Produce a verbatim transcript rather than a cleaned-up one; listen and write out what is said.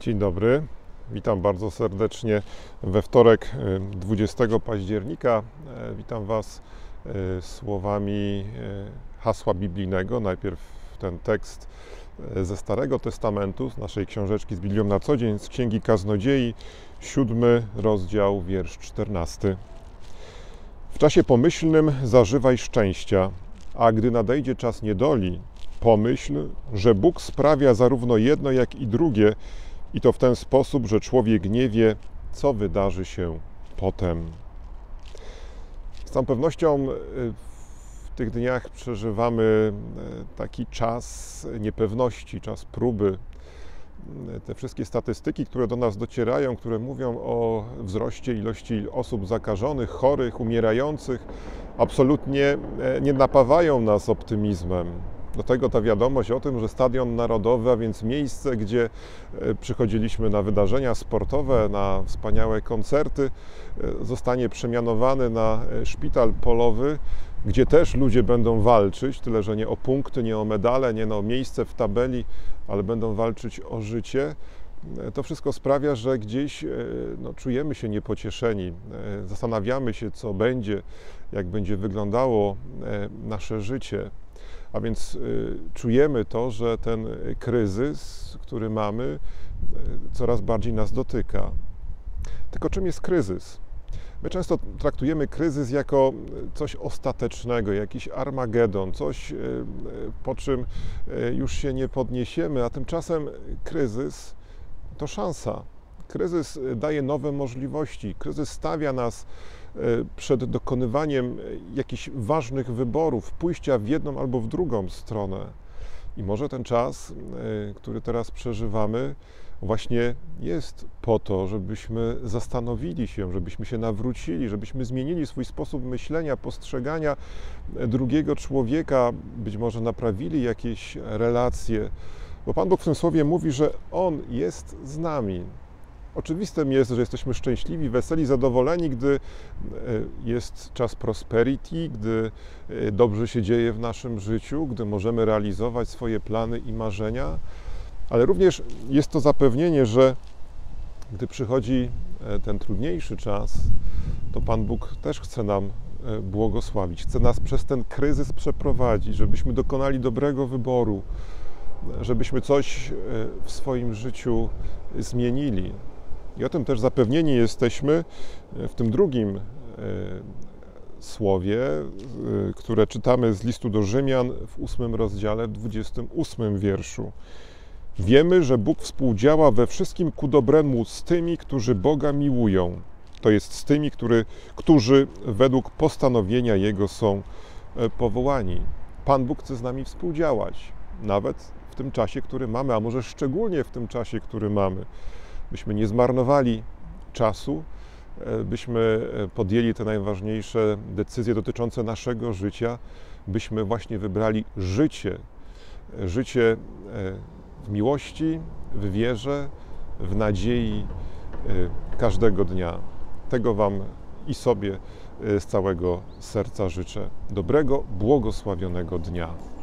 Dzień dobry, witam bardzo serdecznie we wtorek dwudziestego października. Witam Was słowami hasła biblijnego. Najpierw ten tekst ze Starego Testamentu, z naszej książeczki z Biblią na co dzień, z Księgi Kaznodziei, siódmy rozdział, wiersz czternasty. W czasie pomyślnym zażywaj szczęścia, a gdy nadejdzie czas niedoli, pomyśl, że Bóg sprawia zarówno jedno, jak i drugie, i to w ten sposób, że człowiek nie wie, co wydarzy się potem. Z całą pewnością w tych dniach przeżywamy taki czas niepewności, czas próby. Te wszystkie statystyki, które do nas docierają, które mówią o wzroście ilości osób zakażonych, chorych, umierających, absolutnie nie napawają nas optymizmem. Do tego ta wiadomość o tym, że Stadion Narodowy, a więc miejsce, gdzie przychodziliśmy na wydarzenia sportowe, na wspaniałe koncerty, zostanie przemianowany na szpital polowy, gdzie też ludzie będą walczyć, tyle że nie o punkty, nie o medale, nie o miejsce w tabeli, ale będą walczyć o życie. To wszystko sprawia, że gdzieś no, czujemy się niepocieszeni, zastanawiamy się, co będzie, jak będzie wyglądało nasze życie. A więc y, czujemy to, że ten kryzys, który mamy, y, coraz bardziej nas dotyka. Tylko czym jest kryzys? My często traktujemy kryzys jako coś ostatecznego, jakiś Armagedon, coś, y, po czym y, już się nie podniesiemy, a tymczasem kryzys to szansa. Kryzys daje nowe możliwości, kryzys stawia nas przed dokonywaniem jakichś ważnych wyborów, pójścia w jedną albo w drugą stronę. I może ten czas, który teraz przeżywamy, właśnie jest po to, żebyśmy zastanowili się, żebyśmy się nawrócili, żebyśmy zmienili swój sposób myślenia, postrzegania drugiego człowieka, być może naprawili jakieś relacje. Bo Pan Bóg w tym słowie mówi, że On jest z nami. Oczywistym jest, że jesteśmy szczęśliwi, weseli, zadowoleni, gdy jest czas prosperity, gdy dobrze się dzieje w naszym życiu, gdy możemy realizować swoje plany i marzenia, ale również jest to zapewnienie, że gdy przychodzi ten trudniejszy czas, to Pan Bóg też chce nam błogosławić, chce nas przez ten kryzys przeprowadzić, żebyśmy dokonali dobrego wyboru, żebyśmy coś w swoim życiu zmienili. I o tym też zapewnieni jesteśmy w tym drugim słowie, które czytamy z listu do Rzymian w ósmym rozdziale, w dwudziestym ósmym wierszu. Wiemy, że Bóg współdziała we wszystkim ku dobremu z tymi, którzy Boga miłują. To jest z tymi, który, którzy według postanowienia Jego są powołani. Pan Bóg chce z nami współdziałać, nawet w tym czasie, który mamy, a może szczególnie w tym czasie, który mamy. Byśmy nie zmarnowali czasu, byśmy podjęli te najważniejsze decyzje dotyczące naszego życia, byśmy właśnie wybrali życie, życie w miłości, w wierze, w nadziei każdego dnia. Tego Wam i sobie z całego serca życzę. Dobrego, błogosławionego dnia.